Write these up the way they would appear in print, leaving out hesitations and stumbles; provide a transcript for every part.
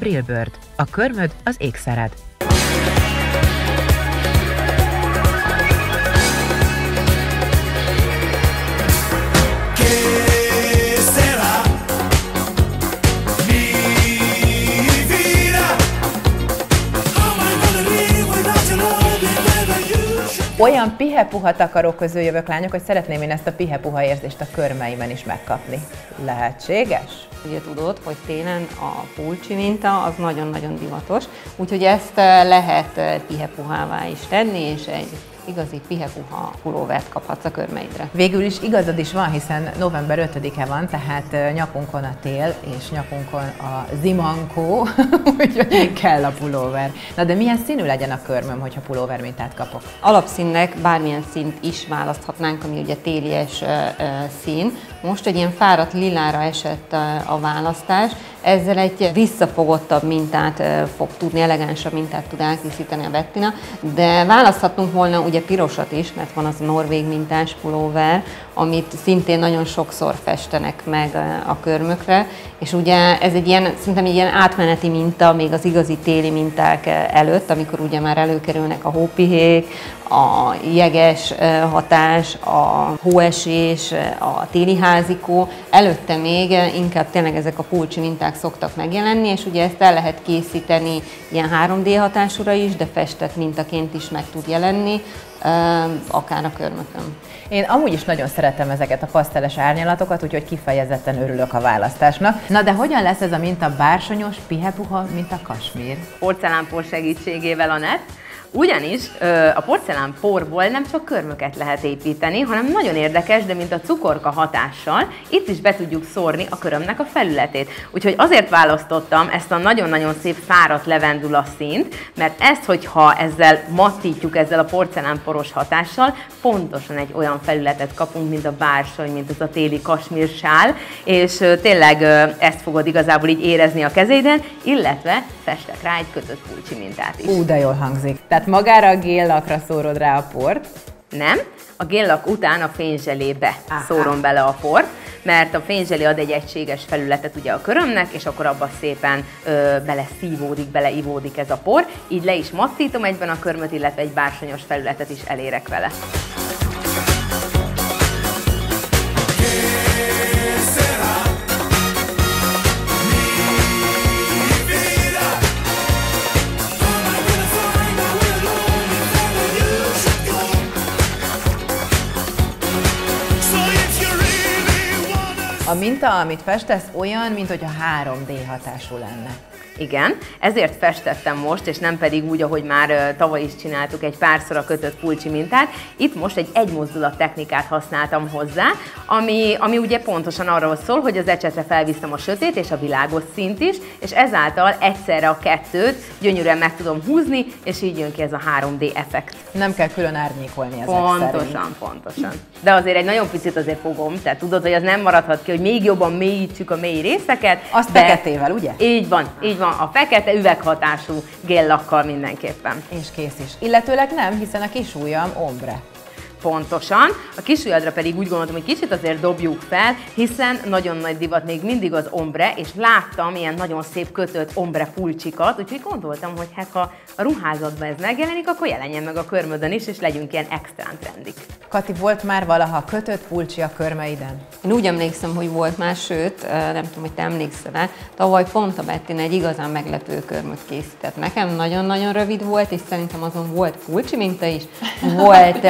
Brillbird. A körmöd az ékszered. Olyan pihe-puha takaró közül jövök, lányok, hogy szeretném én ezt a pihe-puha érzést a körmeimen is megkapni. Lehetséges? Ugye tudod, hogy télen a pulcsi minta az nagyon-nagyon divatos, úgyhogy ezt lehet pihe-puhává is tenni, és egy igazi pihe-puha pulóvert kaphatsz a körmeidre. Végül is igazad is van, hiszen november 5-e van, tehát nyakunkon a tél, és nyakunkon a zimankó, úgyhogy kell a pulóver. Na de milyen színű legyen a körmöm, hogyha pulóver mintát kapok? Alapszínnek bármilyen színt is választhatnánk, ami ugye télies szín. Most egy ilyen fáradt lilára esett a választás, ezzel egy visszafogottabb mintát fog tudni, elegánsabb mintát tud elkészíteni a Bettina, de választhatunk volna ugye pirosat is, mert van az a norvég mintás pulóver, amit szintén nagyon sokszor festenek meg a körmökre, és ugye ez egy ilyen, szerintem egy ilyen átmeneti minta még az igazi téli minták előtt, amikor ugye már előkerülnek a hópihék, a jeges hatás, a hóesés, a téli házikó. Előtte még inkább tényleg ezek a pulcsi minták szoktak megjelenni, és ugye ezt el lehet készíteni ilyen 3D hatásúra is, de festett mintaként is meg tud jelenni, akár a körmökön. Én amúgy is nagyon szeretem ezeket a paszteles árnyalatokat, úgyhogy kifejezetten örülök a választásnak. Na de hogyan lesz ez a minta bársonyos, pihe-puha, mint a kasmír? Porcelánpor segítségével, Anett. Ugyanis a porcelánporból nem csak körmöket lehet építeni, hanem nagyon érdekes, de mint a cukorka hatással, itt is be tudjuk szórni a körömnek a felületét. Úgyhogy azért választottam ezt a nagyon-nagyon szép fáradt levendula színt, mert ezt, hogyha ezzel mattítjuk, ezzel a porcelánporos hatással, pontosan egy olyan felületet kapunk, mint a bársony, mint az a téli kasmírsál, és tényleg ezt fogod igazából így érezni a kezéden, illetve festek rá egy kötött pulcsi mintát is. De jól hangzik. Tehát magára a géllakra szórod rá a port? Nem, a géllak után a fényzselébe szórom bele a port, mert a fényzselé ad egy egységes felületet ugye a körömnek, és akkor abba szépen beleszívódik, beleivódik ez a por, így le is mattítom egyben a körmöt, illetve egy bársonyos felületet is elérek vele. A minta, amit festesz, olyan, mint hogyha 3D hatású lenne. Igen, ezért festettem most, és nem pedig úgy, ahogy már tavaly is csináltuk egy párszor a kötött pulcsi mintát. Itt most egy egymozdulat technikát használtam hozzá, ami ugye pontosan arról szól, hogy az ecsetre felviszem a sötét és a világos színt is, és ezáltal egyszerre a kettőt gyönyörűen meg tudom húzni, és így jön ki ez a 3D effekt. Nem kell külön árnyékolni ezek szerint. Pontosan. De azért egy nagyon picit azért fogom, tehát tudod, hogy az nem maradhat ki, hogy még jobban mélyítsük a mély részeket. Azt feketével, ugye? Így van, a fekete üveghatású géllakkal mindenképpen. És kész is. Illetőleg nem, hiszen a kisujjam ombre. Pontosan. A kisujjadra pedig úgy gondoltam, hogy kicsit azért dobjuk fel, hiszen nagyon nagy divat még mindig az ombre, és láttam ilyen nagyon szép kötött ombre pulcsikat, úgyhogy gondoltam, hogy hát ha a ruházatban ez megjelenik, akkor jelenjen meg a körmödön is, és legyünk ilyen extrán trendik. Kati, volt már valaha kötött pulcsi a körmeiden? Én úgy emlékszem, hogy volt már, sőt, nem tudom, hogy te emlékszel-e, tavaly pont a Bettina egy igazán meglepő körmöt készített. Nekem nagyon-nagyon rövid volt, és szerintem azon volt pulcsi minta is, volt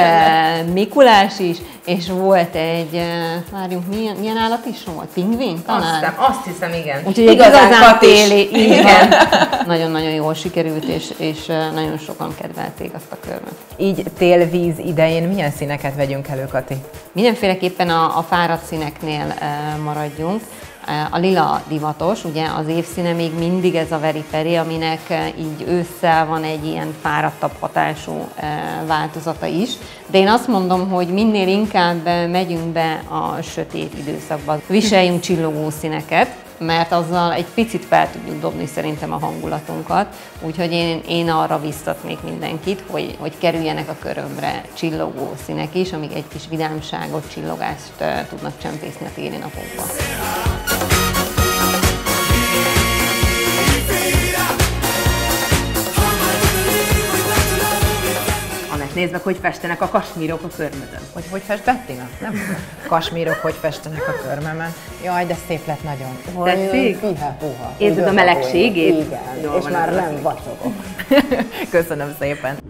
Mikulás is, és volt egy, várjunk, milyen állat is volt? Pingvin talán? Azt hiszem, igen. Úgyhogy igazán téli, igen. Nagyon-nagyon jól sikerült, és nagyon sokan kedvelték azt a körmöt. Így tél-víz idején milyen színeket vegyünk elő, Kati? Mindenféleképpen a fáradt színeknél maradjunk. A lila divatos, ugye az évszíne még mindig ez a Very Peri, aminek így ősszel van egy ilyen fáradtabb hatású változata is. De én azt mondom, hogy minél inkább megyünk be a sötét időszakba, viseljünk csillogó színeket, mert azzal egy picit fel tudjuk dobni szerintem a hangulatunkat. Úgyhogy én arra biztatnék mindenkit, hogy kerüljenek a körömre csillogó színek is, amik egy kis vidámságot, csillogást tudnak csempészni a téli napokban. nézd meg, hogy festenek a kasmírok a körmödön. Hogy fest Bettina? Nem kasmírok, hogy festenek a körmömen. Jaj, de szép lett nagyon. Tetszik? Piha-puha. Érzed a melegségét? Igen, és már nem vacsogok. Köszönöm szépen.